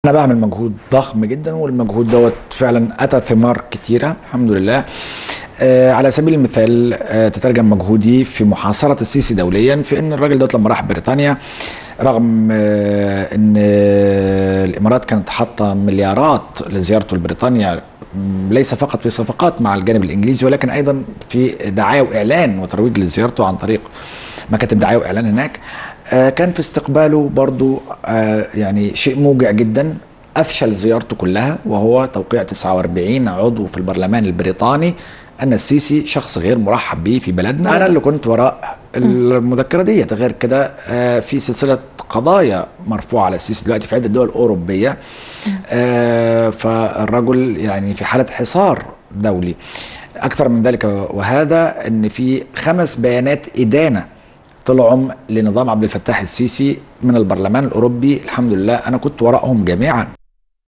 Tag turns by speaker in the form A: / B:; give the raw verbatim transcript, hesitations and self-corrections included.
A: انا بعمل مجهود ضخم جدا، والمجهود دوت فعلا اتى ثمار كتيره الحمد لله. آه على سبيل المثال آه تترجم مجهودي في محاصره السيسي دوليا في ان الراجل دوت لما راح بريطانيا، رغم آه ان آه الامارات كانت حاطه مليارات لزيارته لبريطانيا، ليس فقط في صفقات مع الجانب الانجليزي ولكن ايضا في دعايه واعلان وترويج لزيارته عن طريق مكاتب دعايه واعلان هناك. آه كان في استقباله برضو آه يعني شيء موجع جدا. افشل زيارته كلها، وهو توقيع تسعة وأربعين عضو في البرلمان البريطاني ان السيسي شخص غير مرحب به في بلدنا. انا اللي كنت وراء المذكره ديت. غير كده آه في سلسله قضايا مرفوعه على السيسي دلوقتي في عده دول اوروبيه. آه فالرجل يعني في حاله حصار دولي. اكثر من ذلك وهذا ان في خمس بيانات ادانه طلعوا لنظام عبد الفتاح السيسي من البرلمان الاوروبي. الحمد لله انا كنت وراءهم جميعا.